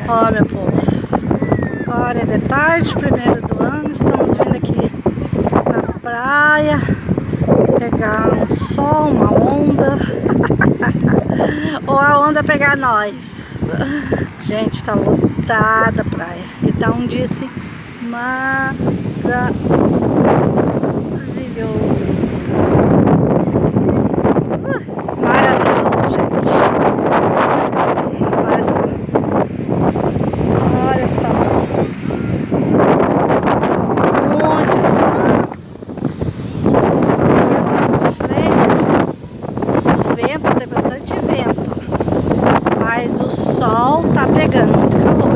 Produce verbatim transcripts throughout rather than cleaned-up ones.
Ó, meu povo, agora é de tarde, primeiro do ano, estamos vindo aqui na praia pegar um sol, uma onda ou a onda pegar nós. Gente, tá lotada a praia e tá um dia assim maravilhoso. Maravilhoso, gente. Olha só. Olha só. Muito frente. Vento, tem bastante vento. Mas o sol tá pegando muito calor.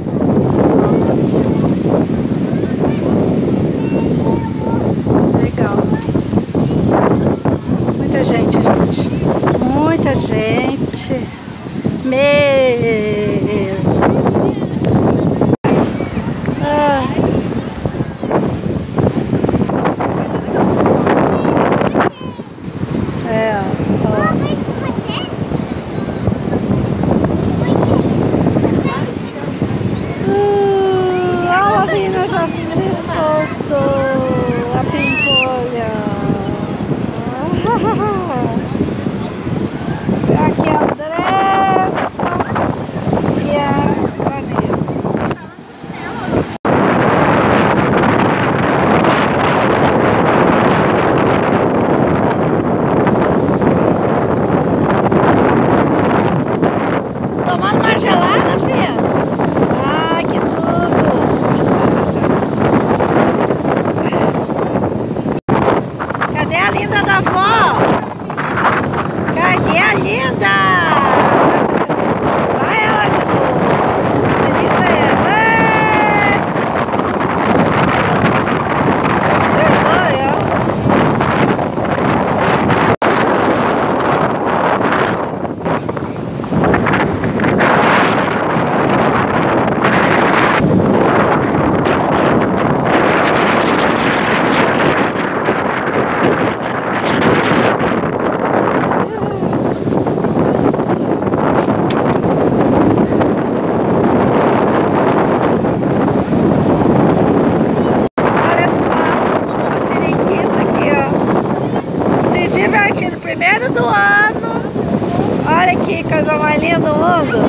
Legal. Muita gente, gente. Muita gente. Mesmo. Ah. É, ó. Uh, a lavina já se soltou. A pimpolha. Aqui a Andressa e a Vanessa. Tomando uma gelada, filha? Ah, que tudo! Cadê a linda da avó? Cadê a linda? Vai ela de novo. Feliz é ela. Você vai, ó. Primeiro do ano. Olha que coisa mais linda do mundo.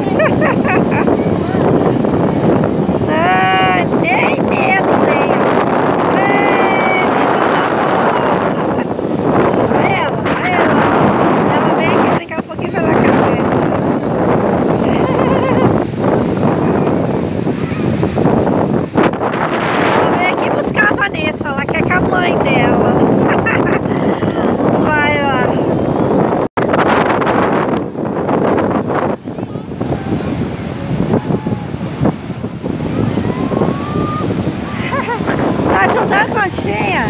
Ah, nem medo tenho. Olha ela, olha ela. Ela vem aqui brincar um pouquinho pra lá com a gente. Ela vem aqui buscar a Vanessa. Ela quer com a mãe dela. Vai lá. Tá ajudando, Conchinha?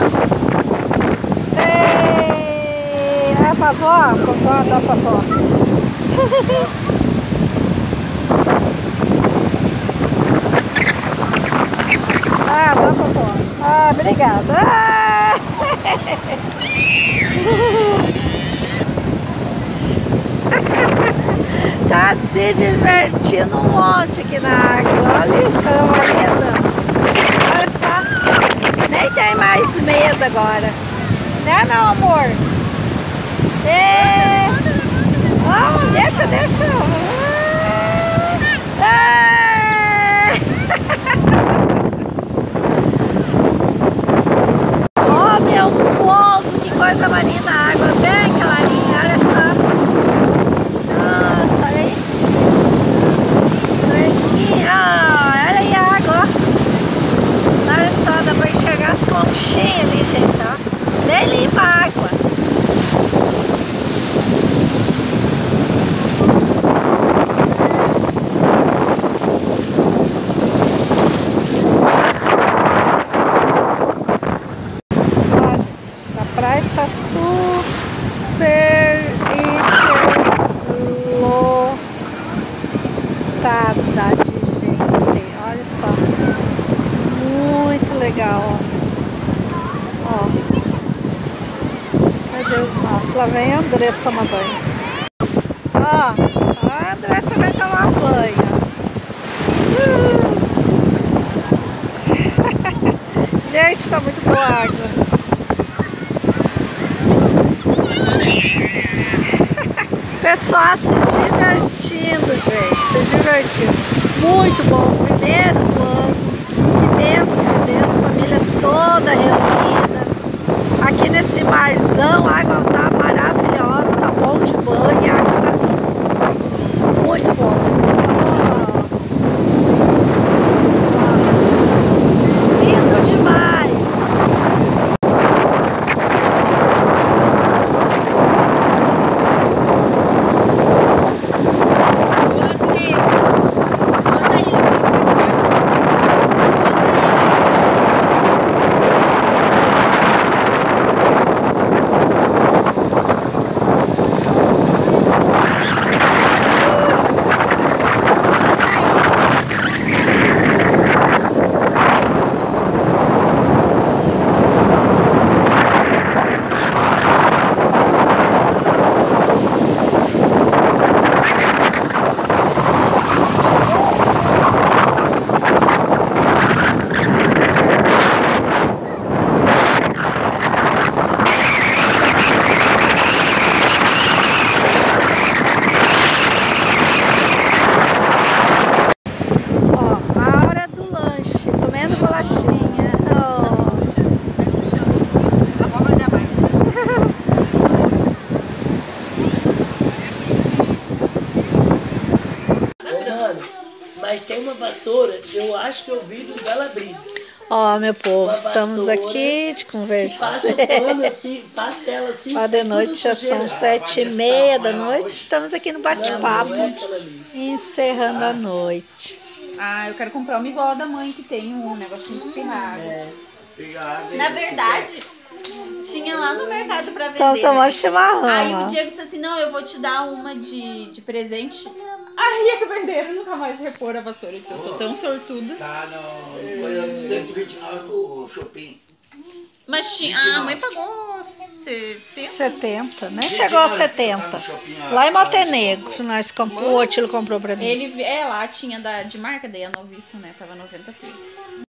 Ei, é pra vó? Vovó, dá pra vó. Ah, dá pra vó. Ah, obrigada. Ah! Tá se divertindo um monte aqui na água. Olha que coisa linda. Olha só. Nem tem mais medo agora. Né, meu amor? É... Oh, deixa, deixa. Ah! Oh, meu povo, que coisa mais linda a água. Bem clarinha, olha só. Nossa, olha aí. Ah, olha aí a água, ó. Olha só, dá pra enxergar as conchinhas ali, gente, ó. Bem limpa a água. Ó, gente, a praia está super, hiper lotada de gente. Olha só. Muito legal, ó. Meu Deus, nossa, lá vem a Andressa tomar banho. Ó, a Andressa vai tomar banho. Gente, tá muito boa a água. Pessoal se divertindo, gente, se divertindo. Muito bom, primeiro do ano, imenso de Deus, família toda reunida. Aqui nesse marzão, a água tá maravilhosa, tá bom de banho, a água tá linda. Muito bom, pessoal. Lindo demais. Mas tem uma vassoura que eu acho que eu vi do Bela Brita. Ó, meu povo, Uma estamos vassoura aqui de conversa. Passa o pano assim, passa ela assim. Ó, de noite já são sete e meia da noite. Estamos aqui no bate-papo, Não, não é encerrando a noite. Ah, eu quero comprar uma igual a da mãe, que tem um negocinho de espirrar. É. Na verdade, tinha lá no mercado pra vender. Estamos tomando né? chimarrão. Aí ó. o Diego disse assim, não, eu vou te dar uma de, de presente. Aí é que venderam, nunca mais repor a vassoura. Eu disse, eu sou tão sortuda. Tá no foi cento e vinte e nove o shopping. Mas tinha, ah, a mãe pagou setenta. setenta, nem Gente, chegou a não, setenta. tá no shopping, a- Lá em a- Montenegro, nós comprou, o Otilo comprou pra mim. Ele, é, lá tinha da, de marca, daí a noviça, né, tava noventa pila.